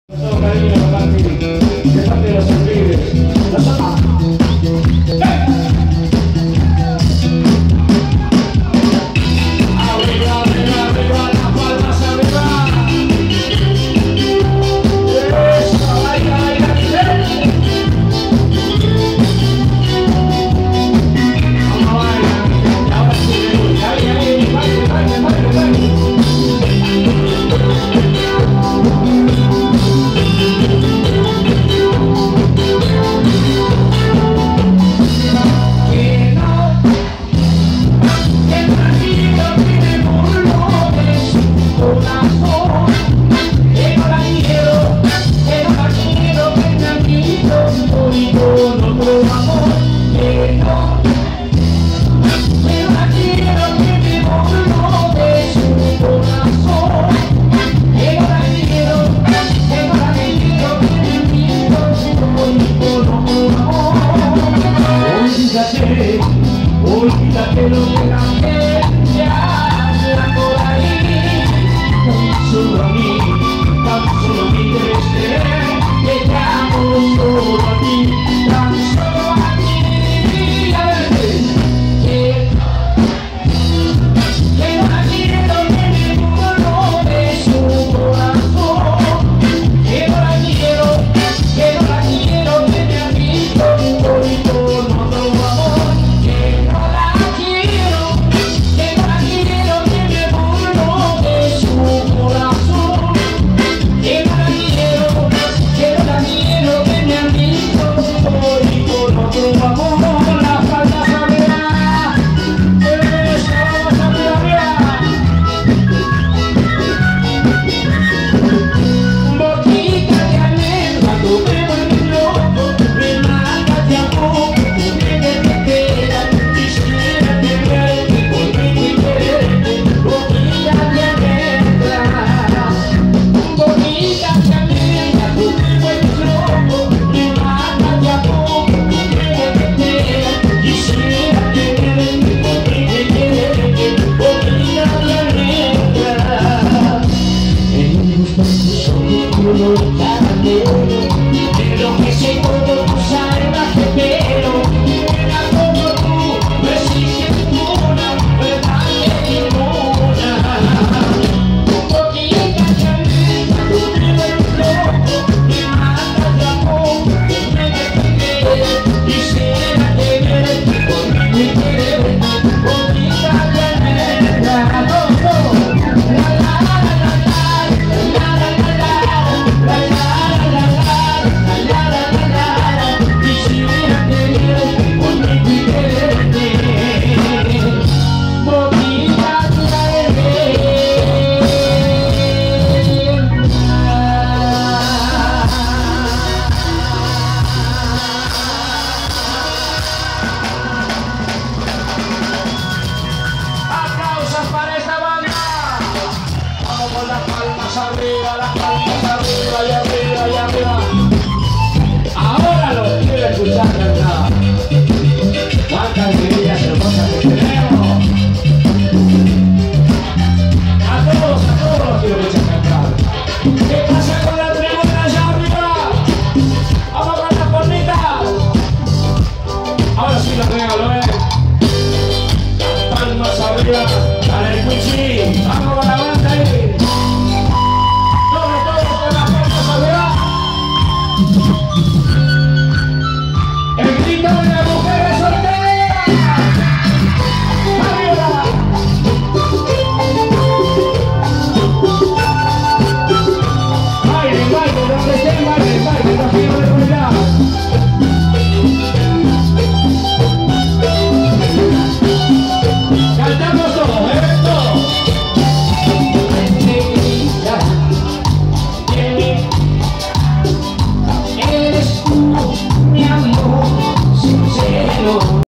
Todo cariño, Martín, de parte de los pibes. ¡La zapa! Arriba, arriba, arriba, las palmas arriba. Eso, baila, baila, vamos a bailar. Y ahora sí, ahí, baile, baile, baile, baile. Olvídate lo que cambié, ya anda por ahí. Tan solo a mí debes creer que te amo solo a ti, tan solo a ti. A ver, que no la quiero que me burlo de su corazón, que no la quiero que me ha visto hoy con otro amor. De lo que sé todo tú sabes más que pero